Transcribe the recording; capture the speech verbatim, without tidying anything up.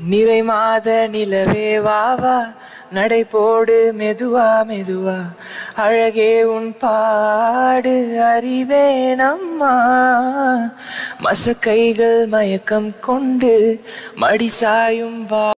நிறை மாத நிலவே வாவா நடை போடு மெதுவா மெதுவா அழகே உன் பாடு அறிவேனம்மா மசக்கைகள் மயக்கம் கொண்டு மடி சாயும் வா